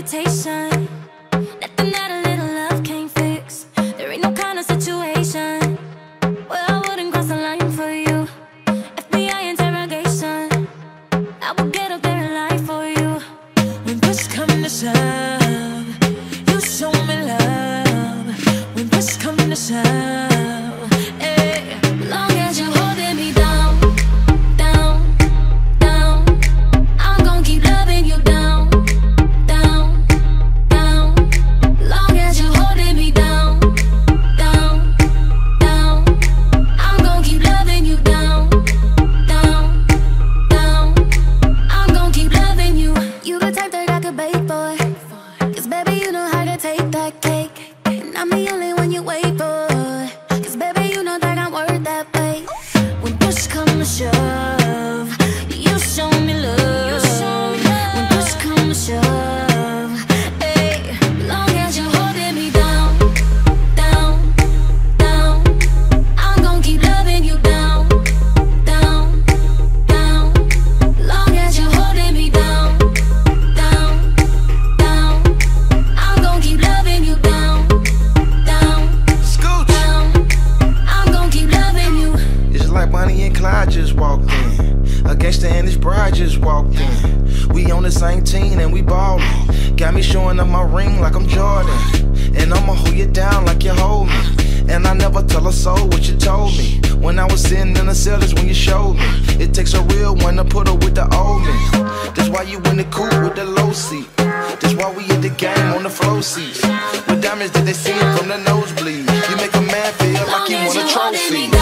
reputation. Nothing that a little love can't fix. There ain't no kind of situation where I wouldn't cross the line for you. FBI interrogation, I will get up there and lie for you. When push comes to shove, you show me love. When push comes to shove, hey, long as you're holding me down, down, down, I'm gon' keep loving you down, down, down. Long as you're holding me down, down, down, I'm gon' keep loving you down, down, down. I'm gon' keep loving you. You the type that I could bake for, 'cause baby you know how to take that cake, and I'm the only one you wait for. 'Cause baby you know that I'm worth that wait. When push comes to shove, you show me love. When push comes to shove, hey, long as you're holding me down, down, down, I'm gon' keep loving you down, down, down. Long as you're holding me down, down, down, I'm gon' keep loving you down, down, Scooch. down. I'm gon' keep loving you. It's like Bonnie and Clyde just walked in. A gangster and his bride just walked in. We on the same team and we ballin'. Got me showing up my ring like I'm Jordan. And I'ma hold you down like you hold me. And I never tell a soul what you told me. When I was sitting in the cell, that's when you showed me. It takes a real one to put her with the old me. That's why you in the coupe with the low seat. That's why we in the game on the flow seats. With diamonds that they see from the nosebleed. You make a man feel like he want a trophy.